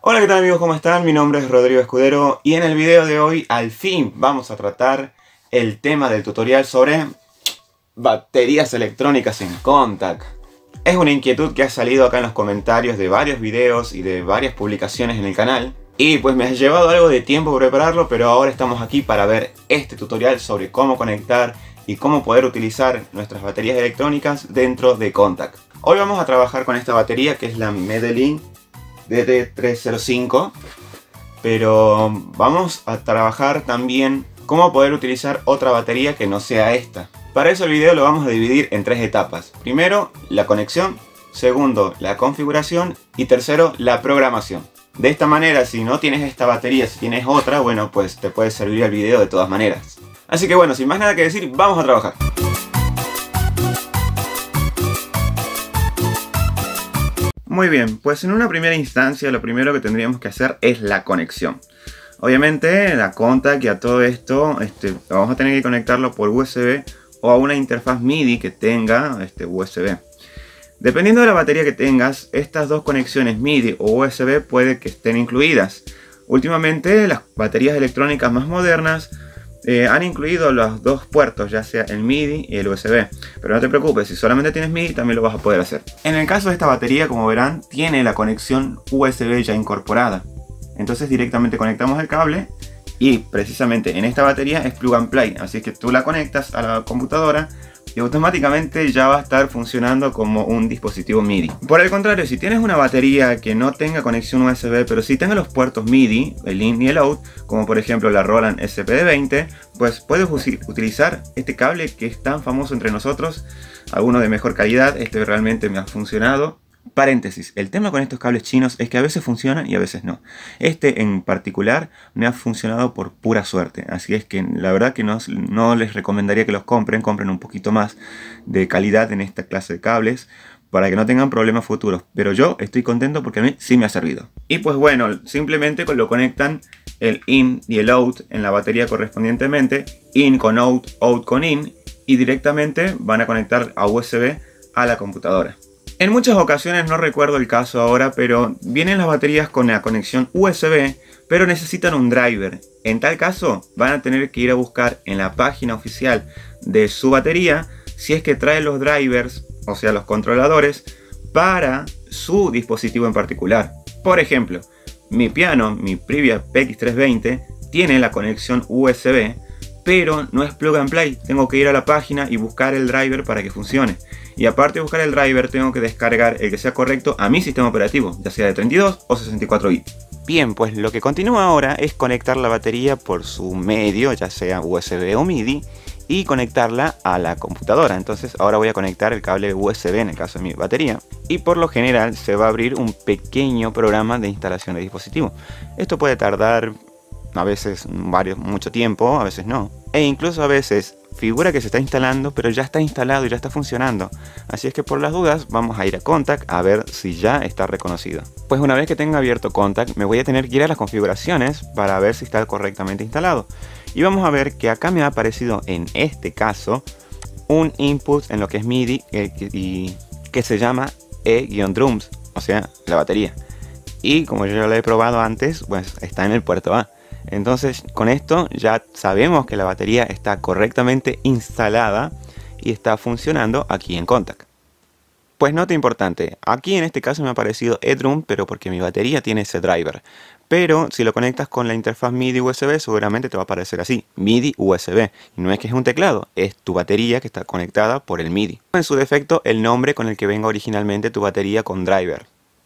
Hola, ¿qué tal amigos? ¿Cómo están? Mi nombre es Rodrigo Escudero y en el video de hoy al fin vamos a tratar el tema del tutorial sobre baterías electrónicas en Contac. Es una inquietud que ha salido acá en los comentarios de varios videos y de varias publicaciones en el canal. Y pues me ha llevado algo de tiempo prepararlo, pero ahora estamos aquí para ver este tutorial sobre cómo conectar y cómo poder utilizar nuestras baterías electrónicas dentro de Contac. Hoy vamos a trabajar con esta batería que es la Medellin DD305, pero vamos a trabajar también cómo poder utilizar otra batería que no sea esta. Para eso el video lo vamos a dividir en tres etapas. Primero, la conexión. Segundo, la configuración. Y tercero, la programación. De esta manera, si no tienes esta batería, si tienes otra, bueno, pues te puede servir el video de todas maneras. Así que bueno, sin más nada que decir, vamos a trabajar. Muy bien, pues en una primera instancia lo primero que tendríamos que hacer es la conexión. Obviamente la Contac y a todo esto vamos a tener que conectarlo por USB o a una interfaz MIDI que tenga USB. Dependiendo de la batería que tengas, estas dos conexiones MIDI o USB puede que estén incluidas. Últimamente las baterías electrónicas más modernas han incluido los dos puertos, ya sea el MIDI y el USB. Pero no te preocupes, si solamente tienes MIDI también lo vas a poder hacer. En el caso de esta batería, como verán, tiene la conexión USB ya incorporada. Entonces directamente conectamos el cable y precisamente en esta batería es plug and play. Así que tú la conectas a la computadora y automáticamente ya va a estar funcionando como un dispositivo MIDI. Por el contrario, si tienes una batería que no tenga conexión USB, pero sí tenga los puertos MIDI, el in y el out, como por ejemplo la Roland SPD20, pues puedes utilizar este cable que es tan famoso entre nosotros, alguno de mejor calidad. Este realmente me ha funcionado. Paréntesis, el tema con estos cables chinos es que a veces funcionan y a veces no. Este en particular me ha funcionado por pura suerte, así es que la verdad que no les recomendaría que los compren un poquito más de calidad en esta clase de cables para que no tengan problemas futuros, pero yo estoy contento porque a mí sí me ha servido. Y pues bueno, simplemente lo conectan el in y el out en la batería correspondientemente, in con out, out con in, y directamente van a conectar a USB a la computadora. En muchas ocasiones, no recuerdo el caso ahora, pero vienen las baterías con la conexión USB, pero necesitan un driver. En tal caso, van a tener que ir a buscar en la página oficial de su batería si es que trae los drivers, o sea los controladores, para su dispositivo en particular. Por ejemplo, mi piano, mi Privia PX320, tiene la conexión USB, pero no es plug and play. Tengo que ir a la página y buscar el driver para que funcione. Y aparte de buscar el driver, tengo que descargar el que sea correcto a mi sistema operativo, ya sea de 32 o 64 bits. Bien, pues lo que continúa ahora es conectar la batería por su medio, ya sea USB o MIDI, y conectarla a la computadora. Entonces ahora voy a conectar el cable USB en el caso de mi batería. Y por lo general se va a abrir un pequeño programa de instalación de dispositivo. Esto puede tardar a veces mucho tiempo, a veces no. E incluso a veces figura que se está instalando, pero ya está instalado y ya está funcionando. Así es que por las dudas vamos a ir a Contac a ver si ya está reconocido. Pues una vez que tenga abierto Contac, me voy a tener que ir a las configuraciones para ver si está correctamente instalado. Y vamos a ver que acá me ha aparecido en este caso un input en lo que es MIDI y que se llama E-drums, o sea, la batería. Y como yo ya lo he probado antes, pues está en el puerto A. Entonces con esto ya sabemos que la batería está correctamente instalada y está funcionando aquí en Contac. Pues nota importante, aquí en este caso me ha aparecido E-drum, pero porque mi batería tiene ese driver. Pero si lo conectas con la interfaz MIDI USB, seguramente te va a aparecer así, MIDI USB. Y no es que es un teclado, es tu batería que está conectada por el MIDI. En su defecto, el nombre con el que venga originalmente tu batería con driver.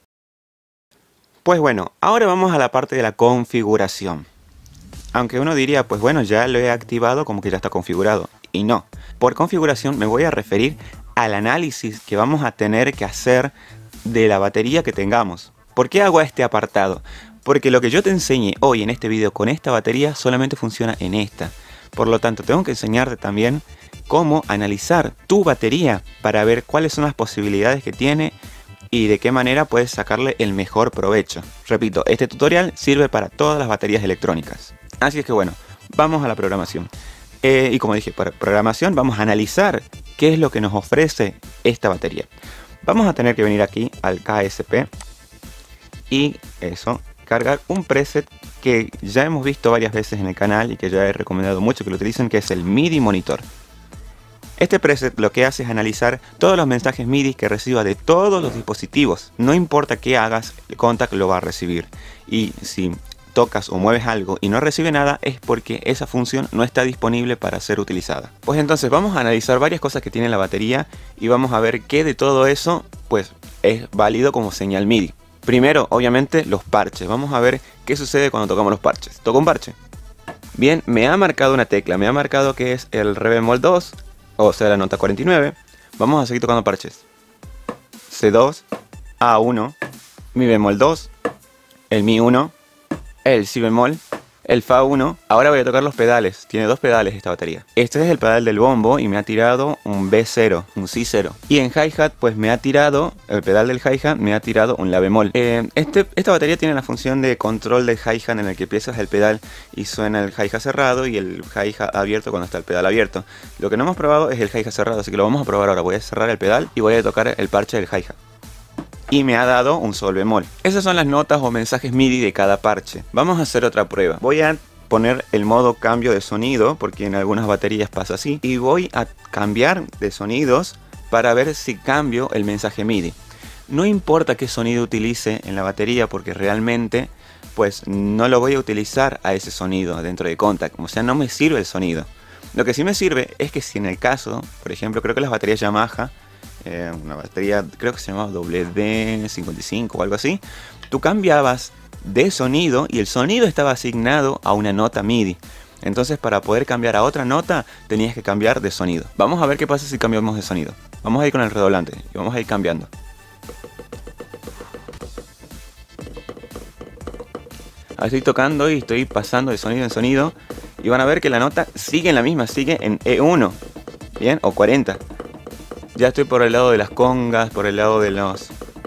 Pues bueno, ahora vamos a la parte de la configuración. Aunque uno diría, pues bueno, ya lo he activado como que ya está configurado. Y no, por configuración me voy a referir al análisis que vamos a tener que hacer de la batería que tengamos. ¿Por qué hago este apartado? Porque lo que yo te enseñe hoy en este video con esta batería solamente funciona en esta. Por lo tanto, tengo que enseñarte también cómo analizar tu batería para ver cuáles son las posibilidades que tiene y de qué manera puedes sacarle el mejor provecho. Repito, este tutorial sirve para todas las baterías electrónicas. Así es que bueno, vamos a la programación. Y como dije, para programación vamos a analizar qué es lo que nos ofrece esta batería. Vamos a tener que venir aquí al KSP y eso, descargar un preset que ya hemos visto varias veces en el canal y que ya he recomendado mucho que lo utilicen, que es el MIDI Monitor. Este preset lo que hace es analizar todos los mensajes MIDI que reciba de todos los dispositivos. No importa qué hagas, el Kontakt lo va a recibir. Y si tocas o mueves algo y no recibe nada, es porque esa función no está disponible para ser utilizada. Pues entonces vamos a analizar varias cosas que tiene la batería y vamos a ver qué de todo eso pues es válido como señal MIDI. Primero, obviamente, los parches. Vamos a ver qué sucede cuando tocamos los parches. Toco un parche. Bien, me ha marcado una tecla. Me ha marcado que es el re bemol 2, o sea, la nota 49. Vamos a seguir tocando parches. C2, A1, mi bemol 2, el mi 1, el si bemol, el fa 1. Ahora voy a tocar los pedales. Tiene dos pedales esta batería. Este es el pedal del bombo y me ha tirado un B0, un Si0. Y en hi-hat pues me ha tirado, el pedal del hi-hat me ha tirado un la bemol. Esta batería tiene la función de control del hi-hat, en el que piensas el pedal y suena el hi-hat cerrado y el hi-hat abierto cuando está el pedal abierto. Lo que no hemos probado es el hi-hat cerrado, así que lo vamos a probar ahora. Voy a cerrar el pedal y voy a tocar el parche del hi-hat. Y me ha dado un sol bemol. Esas son las notas o mensajes MIDI de cada parche. Vamos a hacer otra prueba. Voy a poner el modo cambio de sonido, porque en algunas baterías pasa así. Y voy a cambiar de sonidos para ver si cambio el mensaje MIDI. No importa qué sonido utilice en la batería, porque realmente pues no lo voy a utilizar a ese sonido dentro de Kontakt. O sea, no me sirve el sonido. Lo que sí me sirve es que si en el caso, por ejemplo, creo que las baterías Yamaha, una batería creo que se llamaba WD55 o algo así, tú cambiabas de sonido y el sonido estaba asignado a una nota MIDI. Entonces para poder cambiar a otra nota tenías que cambiar de sonido. Vamos a ver qué pasa si cambiamos de sonido. Vamos a ir con el redoblante y vamos a ir cambiando. Ahora estoy tocando y estoy pasando de sonido en sonido y van a ver que la nota sigue en la misma, sigue en E1, bien, o 40. Ya estoy por el lado de las congas, por el lado de los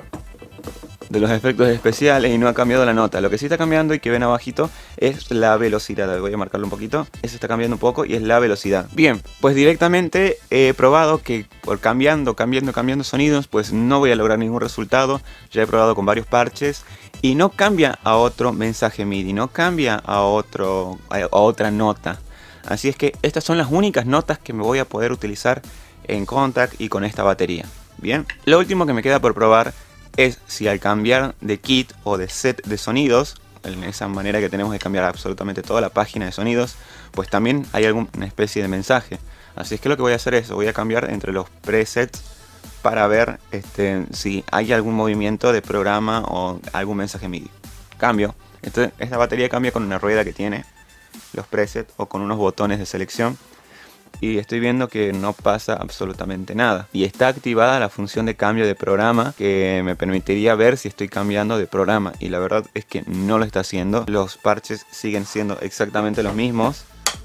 efectos especiales y no ha cambiado la nota. Lo que sí está cambiando y que ven abajito es la velocidad. Voy a marcarlo un poquito. Eso está cambiando un poco y es la velocidad. Bien, pues directamente he probado que por cambiando sonidos, pues no voy a lograr ningún resultado. Ya he probado con varios parches y no cambia a otro mensaje MIDI, no cambia a otra nota. Así es que estas son las únicas notas que me voy a poder utilizar en Kontakt y con esta batería. Bien, lo último que me queda por probar es si al cambiar de kit o de set de sonidos, en esa manera que tenemos de cambiar absolutamente toda la página de sonidos, pues también hay alguna especie de mensaje. Así es que lo que voy a hacer es, voy a cambiar entre los presets para ver si hay algún movimiento de programa o algún mensaje MIDI. Cambio. Esta batería cambia con una rueda que tiene los presets o con unos botones de selección. Y estoy viendo que no pasa absolutamente nada. Y está activada la función de cambio de programa, que me permitiría ver si estoy cambiando de programa. Y la verdad es que no lo está haciendo. Los parches siguen siendo exactamente los mismos.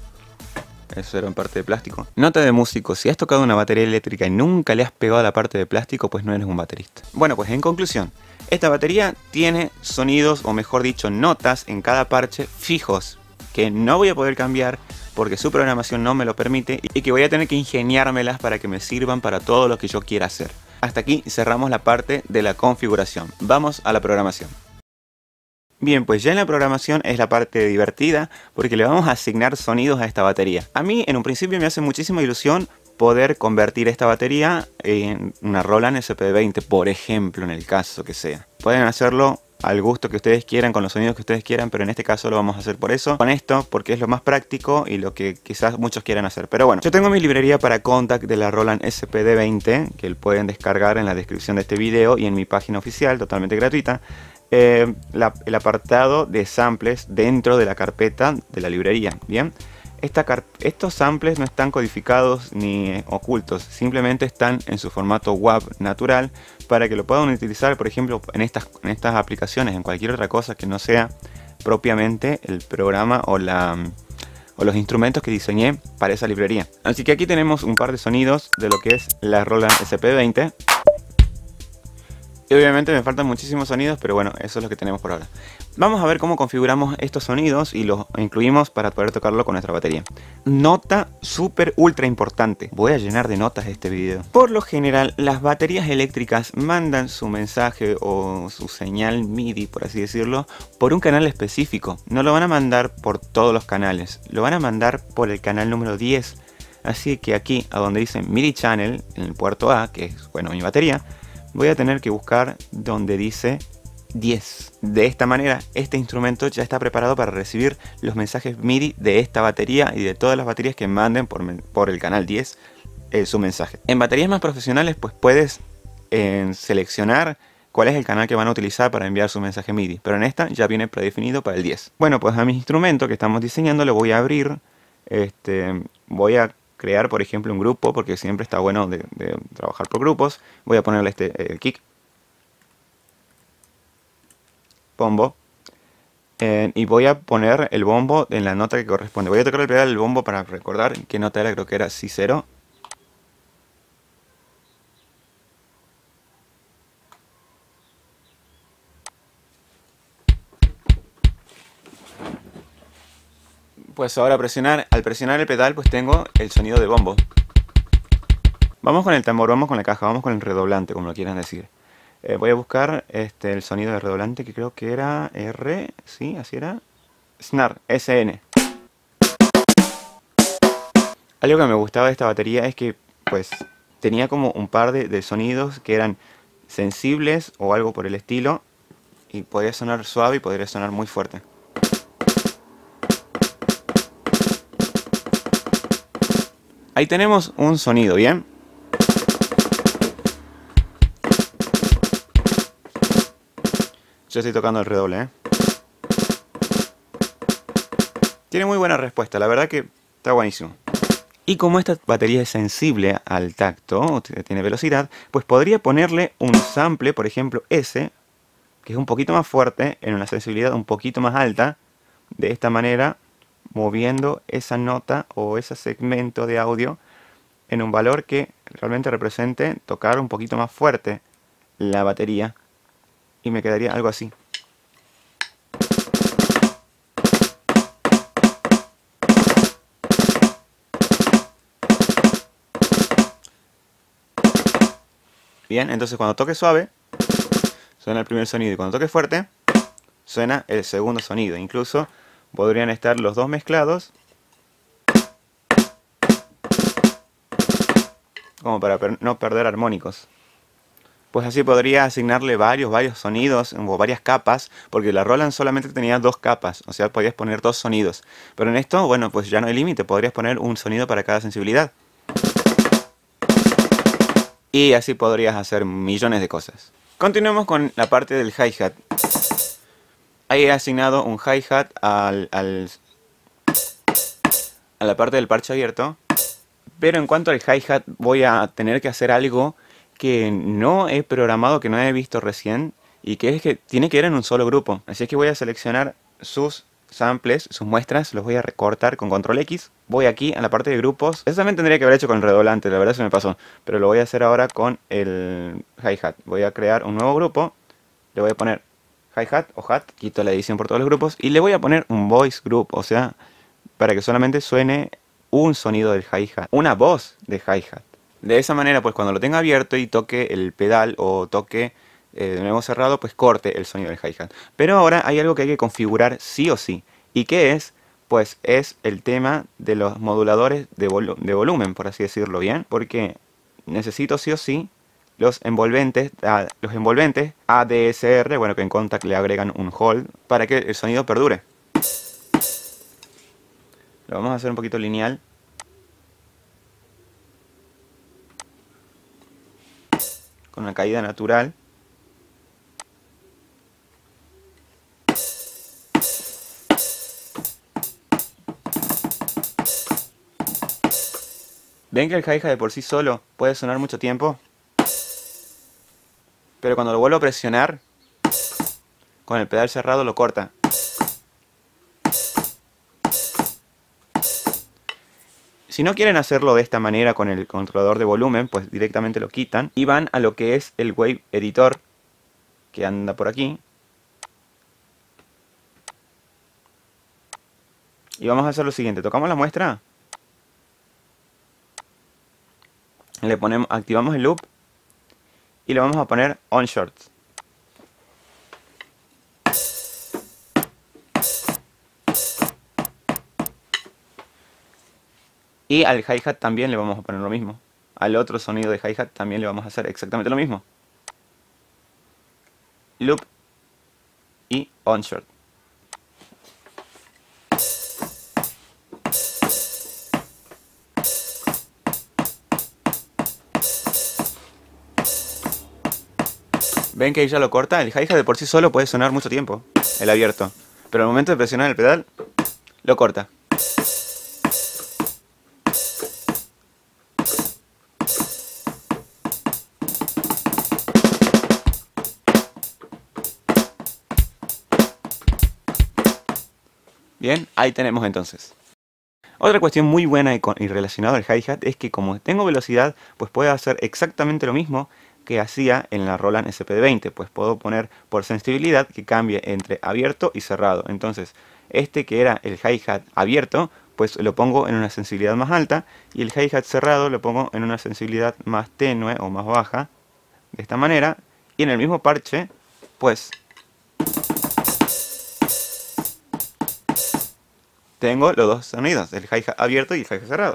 Eso era en parte de plástico. Nota de músico: si has tocado una batería eléctrica y nunca le has pegado a la parte de plástico, pues no eres un baterista. Bueno, pues en conclusión, esta batería tiene sonidos, o mejor dicho, notas en cada parche fijos, que no voy a poder cambiar porque su programación no me lo permite y que voy a tener que ingeniármelas para que me sirvan para todo lo que yo quiera hacer. Hasta aquí cerramos la parte de la configuración. Vamos a la programación. Bien, pues ya en la programación es la parte divertida porque le vamos a asignar sonidos a esta batería. A mí en un principio me hace muchísima ilusión poder convertir esta batería en una Roland SP20, por ejemplo, en el caso que sea. Pueden hacerlo al gusto que ustedes quieran, con los sonidos que ustedes quieran, pero en este caso lo vamos a hacer por eso, con esto, porque es lo más práctico y lo que quizás muchos quieran hacer. Pero bueno, yo tengo mi librería para Kontakt de la Roland SPD20, que pueden descargar en la descripción de este video y en mi página oficial, totalmente gratuita. El apartado de samples dentro de la carpeta de la librería, ¿bien? Estos samples no están codificados ni ocultos, simplemente están en su formato WAV natural para que lo puedan utilizar, por ejemplo, en estas aplicaciones, en cualquier otra cosa que no sea propiamente el programa o los instrumentos que diseñé para esa librería. Así que aquí tenemos un par de sonidos de lo que es la Roland SP20. Y obviamente me faltan muchísimos sonidos, pero bueno, eso es lo que tenemos por ahora. Vamos a ver cómo configuramos estos sonidos y los incluimos para poder tocarlo con nuestra batería. Nota súper ultra importante. Voy a llenar de notas este video. Por lo general, las baterías eléctricas mandan su mensaje o su señal MIDI, por así decirlo, por un canal específico. No lo van a mandar por todos los canales. Lo van a mandar por el canal número 10. Así que aquí, a donde dice MIDI Channel, en el puerto A, que es, bueno, mi batería, voy a tener que buscar donde dice 10. De esta manera, este instrumento ya está preparado para recibir los mensajes MIDI de esta batería y de todas las baterías que manden por el canal 10 su mensaje. En baterías más profesionales, pues puedes seleccionar cuál es el canal que van a utilizar para enviar su mensaje MIDI, pero en esta ya viene predefinido para el 10. Bueno, pues a mi instrumento que estamos diseñando lo voy a abrir. Voy a crear, por ejemplo, un grupo, porque siempre está bueno de trabajar por grupos. Voy a ponerle el kick, bombo, y voy a poner el bombo en la nota que corresponde. Voy a tocar el pedal del bombo para recordar qué nota era, creo que era Si0. Pues ahora al presionar el pedal, pues tengo el sonido de bombo. Vamos con el tambor, vamos con la caja, vamos con el redoblante, como lo quieran decir. Voy a buscar el sonido de redoblante, que creo que era R, sí, así era. Snare, SN. Algo que me gustaba de esta batería es que pues tenía como un par de sonidos que eran sensibles o algo por el estilo, y podría sonar suave y podría sonar muy fuerte. Ahí tenemos un sonido, ¿bien? Yo estoy tocando el redoble, ¿eh? Tiene muy buena respuesta, la verdad que está buenísimo. Y como esta batería es sensible al tacto, tiene velocidad, pues podría ponerle un sample, por ejemplo ese, que es un poquito más fuerte, en una sensibilidad un poquito más alta, de esta manera, moviendo esa nota o ese segmento de audio en un valor que realmente represente tocar un poquito más fuerte la batería, y me quedaría algo así. Bien, entonces cuando toque suave, suena el primer sonido, y cuando toque fuerte, suena el segundo sonido. Incluso podrían estar los dos mezclados, como para no perder armónicos. Pues así podría asignarle varios sonidos o varias capas, porque la Roland solamente tenía 2 capas, o sea, podías poner 2 sonidos. Pero en esto, bueno, pues ya no hay límite, podrías poner un sonido para cada sensibilidad. Y así podrías hacer millones de cosas. Continuemos con la parte del hi-hat. Ahí he asignado un hi-hat a la parte del parche abierto. Pero en cuanto al hi-hat, voy a tener que hacer algo que no he programado, que no he visto recién, y que es que tiene que ir en un solo grupo. Así es que voy a seleccionar sus samples, sus muestras, los voy a recortar con control X. Voy aquí a la parte de grupos. Eso también tendría que haber hecho con el redoblante, la verdad se me pasó. Pero lo voy a hacer ahora con el hi-hat. Voy a crear un nuevo grupo. Le voy a poner hi-hat o hat. Quito la edición por todos los grupos. Y le voy a poner un voice group, o sea, para que solamente suene un sonido del hi-hat, una voz de hi-hat. De esa manera, pues cuando lo tenga abierto y toque el pedal o toque de nuevo cerrado, pues corte el sonido del hi-hat. Pero ahora hay algo que hay que configurar sí o sí. ¿Y qué es? Pues es el tema de los moduladores de volumen, por así decirlo, ¿bien? Porque necesito sí o sí los envolventes ADSR, bueno, que en Kontakt le agregan un hold para que el sonido perdure. Lo vamos a hacer un poquito lineal. Con una caída natural. ¿Ven que el hi-hat de por sí solo puede sonar mucho tiempo? Pero cuando lo vuelvo a presionar, con el pedal cerrado lo corta. Si no quieren hacerlo de esta manera con el controlador de volumen, pues directamente lo quitan y van a lo que es el Wave Editor. que anda por aquí. Y vamos a hacer lo siguiente, tocamos la muestra, le ponemos, activamos el loop y le vamos a poner on short. Y al hi-hat también le vamos a poner lo mismo. Al otro sonido de hi-hat también le vamos a hacer exactamente lo mismo. Loop y on short. ¿Ven que ella lo corta? El hi-hat de por sí solo puede sonar mucho tiempo, el abierto. Pero al momento de presionar el pedal, lo corta. Bien, ahí tenemos entonces. Otra cuestión muy buena y relacionada al hi-hat es que como tengo velocidad, pues puedo hacer exactamente lo mismo que hacía en la Roland SPD-20. Pues puedo poner por sensibilidad que cambie entre abierto y cerrado. Entonces, este que era el hi-hat abierto, pues lo pongo en una sensibilidad más alta. Y el hi-hat cerrado lo pongo en una sensibilidad más tenue o más baja. De esta manera. Y en el mismo parche, pues tengo los dos sonidos, el hi-hat abierto y el hi-hat cerrado.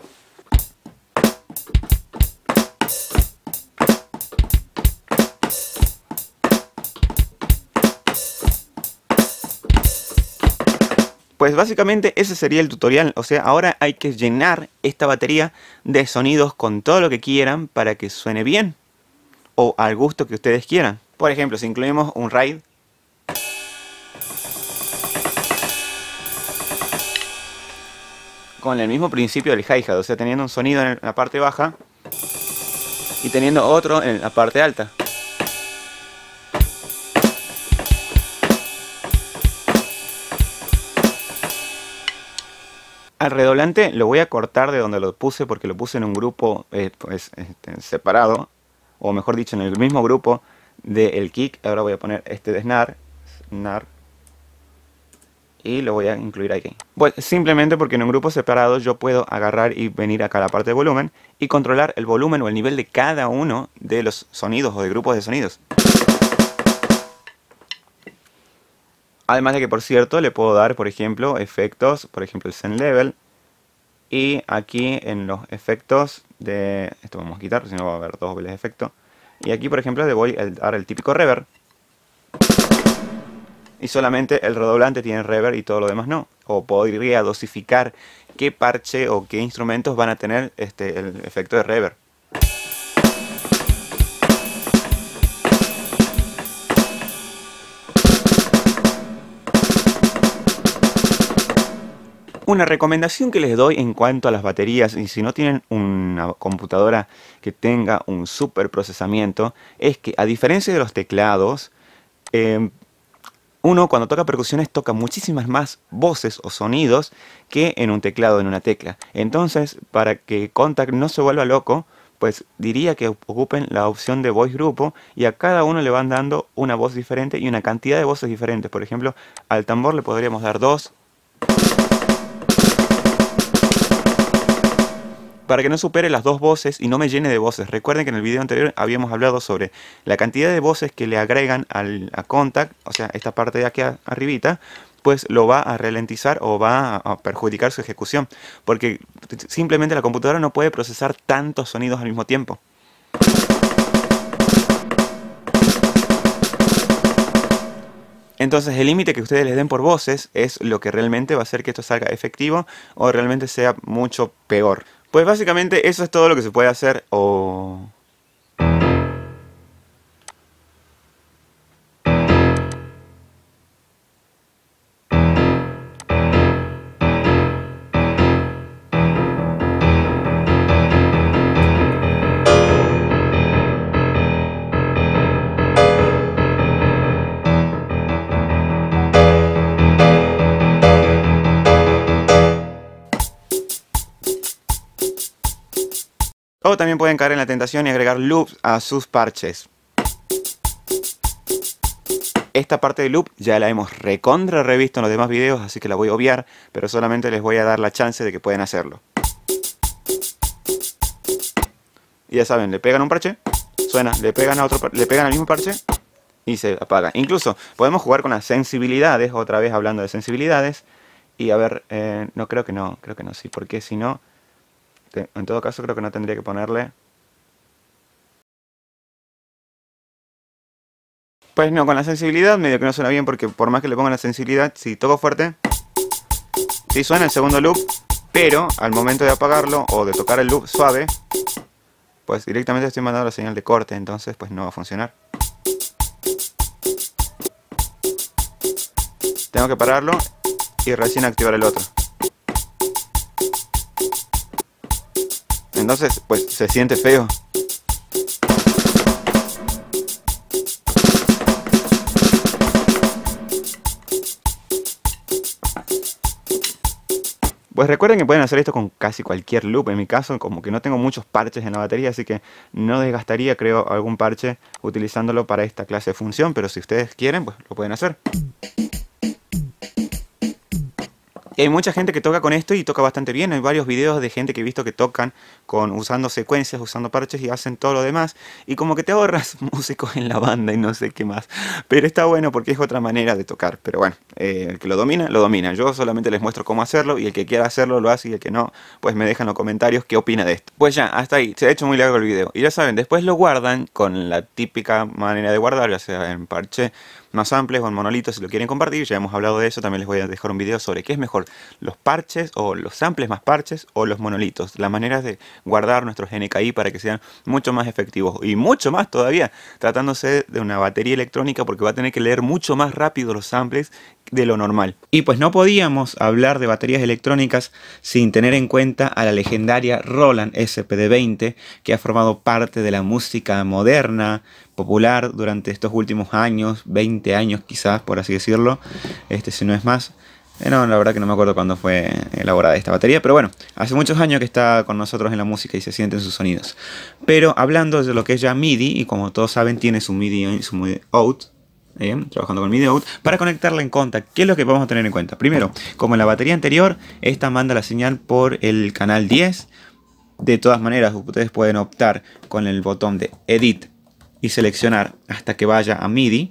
Pues básicamente ese sería el tutorial, o sea, ahora hay que llenar esta batería de sonidos con todo lo que quieran para que suene bien, o al gusto que ustedes quieran. Por ejemplo, si incluimos un ride, con el mismo principio del hi-hat, o sea, teniendo un sonido en la parte baja y teniendo otro en la parte alta. Al redoblante lo voy a cortar de donde lo puse porque lo puse en un grupo separado, o mejor dicho en el mismo grupo del kick. Ahora voy a poner este de snare, y lo voy a incluir aquí. Pues simplemente porque en un grupo separado yo puedo agarrar y venir acá a la parte de volumen y controlar el volumen o el nivel de cada uno de los sonidos o de grupos de sonidos. Además de que, por cierto, le puedo dar, por ejemplo, efectos, por ejemplo el Zen Level. Y aquí en los efectos de... Esto vamos a quitar, si no va a haber dobles efectos. Y aquí, por ejemplo, le voy a dar el típico reverb. Y solamente el redoblante tiene reverb y todo lo demás no. O podría dosificar qué parche o qué instrumentos van a tener el efecto de reverb. Una recomendación que les doy en cuanto a las baterías, y si no tienen una computadora que tenga un super procesamiento, es que a diferencia de los teclados, uno cuando toca percusiones toca muchísimas más voces o sonidos que en un teclado, en una tecla. Entonces, para que Kontakt no se vuelva loco, pues diría que ocupen la opción de voice grupo y a cada uno le van dando una voz diferente y una cantidad de voces diferentes. Por ejemplo, al tambor le podríamos dar 2. Para que no supere las 2 voces y no me llene de voces. Recuerden que en el video anterior habíamos hablado sobre la cantidad de voces que le agregan a Kontakt, o sea, esta parte de aquí arribita, pues lo va a ralentizar o va a perjudicar su ejecución. Porque simplemente la computadora no puede procesar tantos sonidos al mismo tiempo. Entonces el límite que ustedes les den por voces es lo que realmente va a hacer que esto salga efectivo o realmente sea mucho peor. Pues básicamente eso es todo lo que se puede hacer o... O también pueden caer en la tentación y agregar loops a sus parches. Esta parte del loop ya la hemos recontra revisto en los demás videos, así que la voy a obviar, pero solamente les voy a dar la chance de que pueden hacerlo. Y ya saben, le pegan un parche, suena, le pegan al mismo parche y se apaga. Incluso podemos jugar con las sensibilidades, otra vez hablando de sensibilidades. Y a ver, no, creo que no, sí, porque si no, en todo caso creo que no tendría que ponerle. Pues no, con la sensibilidad medio que no suena bien, porque por más que le ponga la sensibilidad, si toco fuerte, sí suena el segundo loop, pero al momento de apagarlo o de tocar el loop suave, pues directamente estoy mandando la señal de corte, entonces pues no va a funcionar. Tengo que pararlo y recién activar el otro. Entonces pues se siente feo. Pues recuerden que pueden hacer esto con casi cualquier loop. En mi caso, como que no tengo muchos parches en la batería, así que no desgastaría, creo, algún parche utilizándolo para esta clase de función. Pero si ustedes quieren, pues lo pueden hacer. Y hay mucha gente que toca con esto y toca bastante bien. Hay varios videos de gente que he visto que tocan usando secuencias, usando parches y hacen todo lo demás. Y como que te ahorras músicos en la banda y no sé qué más. Pero está bueno porque es otra manera de tocar. Pero bueno, el que lo domina, lo domina. Yo solamente les muestro cómo hacerlo y el que quiera hacerlo lo hace y el que no, pues me deja en los comentarios qué opina de esto. Pues ya, hasta ahí. Se ha hecho muy largo el video. Y ya saben, después lo guardan con la típica manera de guardar, ya sea en parche más amplios o en monolitos si lo quieren compartir. Ya hemos hablado de eso, también les voy a dejar un video sobre qué es mejor, los parches o los samples más parches o los monolitos, las maneras de guardar nuestros NKI para que sean mucho más efectivos y mucho más todavía tratándose de una batería electrónica, porque va a tener que leer mucho más rápido los samples de lo normal. Y pues no podíamos hablar de baterías electrónicas sin tener en cuenta a la legendaria Roland SPD-20, que ha formado parte de la música moderna, popular durante estos últimos años, 20 años quizás, por así decirlo, si no es más. No, la verdad que no me acuerdo cuándo fue elaborada esta batería, pero bueno, hace muchos años que está con nosotros en la música y se sienten sus sonidos. Pero hablando de lo que es ya MIDI, y como todos saben tiene su MIDI in, su MIDI out, trabajando con MIDI out, para conectarla en Kontakt. ¿Qué es lo que vamos a tener en cuenta? Primero, como en la batería anterior, esta manda la señal por el canal 10. De todas maneras, ustedes pueden optar con el botón de Edit y seleccionar hasta que vaya a MIDI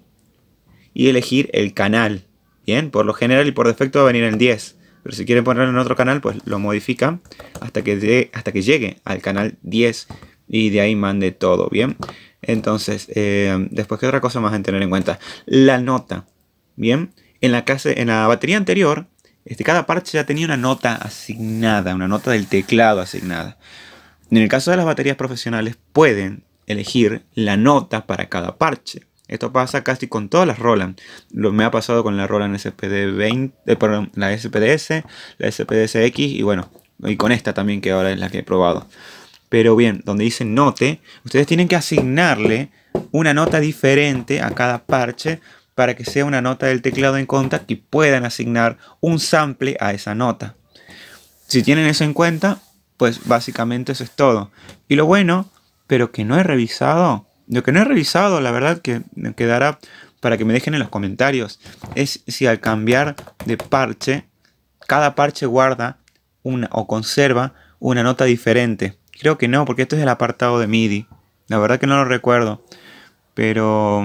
y elegir el canal. Bien, por lo general y por defecto va a venir el 10, pero si quieren ponerlo en otro canal, pues lo modifican hasta que llegue al canal 10 y de ahí mande todo. Bien, entonces, después, ¿qué otra cosa más a tener en cuenta? La nota. Bien, en la batería anterior, cada parche ya tenía una nota asignada, una nota del teclado asignada. En el caso de las baterías profesionales, pueden elegir la nota para cada parche. Esto pasa casi con todas las Roland. Me ha pasado con la Roland SPD-20, perdón, la SPD-S, la SPD-SX y bueno, y con esta también, que ahora es la que he probado. Pero bien, donde dice note, ustedes tienen que asignarle una nota diferente a cada parche para que sea una nota del teclado en Kontakt y puedan asignar un sample a esa nota. Si tienen eso en cuenta, pues básicamente eso es todo. Y lo bueno, pero que no he revisado, lo que no he revisado, la verdad que me quedará para que me dejen en los comentarios, es si al cambiar de parche, cada parche guarda o conserva una nota diferente. Creo que no, porque esto es el apartado de MIDI. La verdad que no lo recuerdo. Pero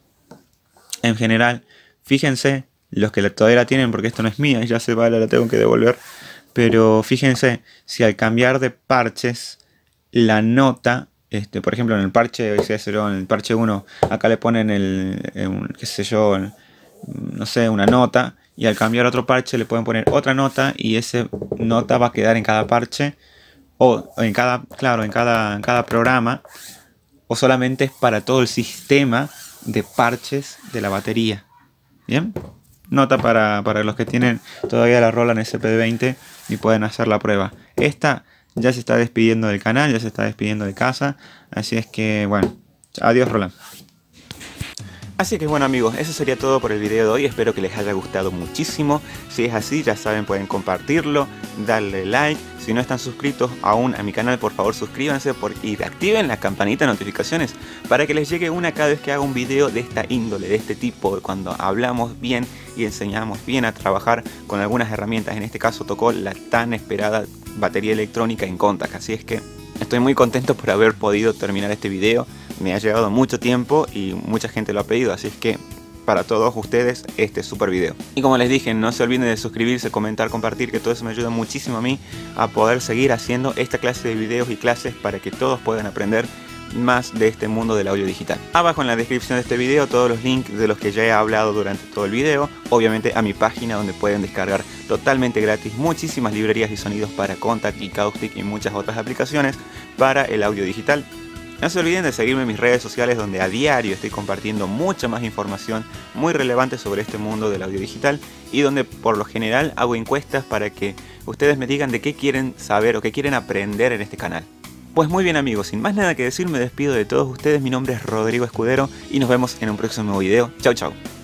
en general, fíjense, los que todavía la tienen, porque esto no es mía y ya se va, la tengo que devolver. Pero fíjense, si al cambiar de parches, la nota, por ejemplo en el parche, en el parche 1, acá le ponen qué sé yo, no sé, una nota. Y al cambiar otro parche le pueden poner otra nota y esa nota va a quedar en cada parche. O en cada programa, o solamente es para todo el sistema de parches de la batería. Bien, nota para los que tienen todavía la Roland SPD-20 y pueden hacer la prueba. Esta ya se está despidiendo del canal, ya se está despidiendo de casa, así es que bueno, adiós Roland. Así que bueno amigos, eso sería todo por el video de hoy, espero que les haya gustado muchísimo. Si es así, ya saben, pueden compartirlo, darle like. Si no están suscritos aún a mi canal, por favor suscríbanse y activen la campanita de notificaciones para que les llegue una cada vez que haga un video de esta índole, de este tipo, cuando hablamos bien y enseñamos bien a trabajar con algunas herramientas. En este caso tocó la tan esperada batería electrónica en Kontac, así es que estoy muy contento por haber podido terminar este video. Me ha llevado mucho tiempo y mucha gente lo ha pedido, así es que para todos ustedes este super video. Y como les dije, no se olviden de suscribirse, comentar, compartir, que todo eso me ayuda muchísimo a mí a poder seguir haciendo esta clase de videos y clases para que todos puedan aprender más de este mundo del audio digital. Abajo en la descripción de este video todos los links de los que ya he hablado durante todo el video, obviamente a mi página donde pueden descargar totalmente gratis muchísimas librerías y sonidos para Kontac y Caustic y muchas otras aplicaciones para el audio digital. No se olviden de seguirme en mis redes sociales donde a diario estoy compartiendo mucha más información muy relevante sobre este mundo del audio digital y donde por lo general hago encuestas para que ustedes me digan de qué quieren saber o qué quieren aprender en este canal. Pues muy bien amigos, sin más nada que decir me despido de todos ustedes, mi nombre es Rodrigo Escudero y nos vemos en un próximo video. Chau chau.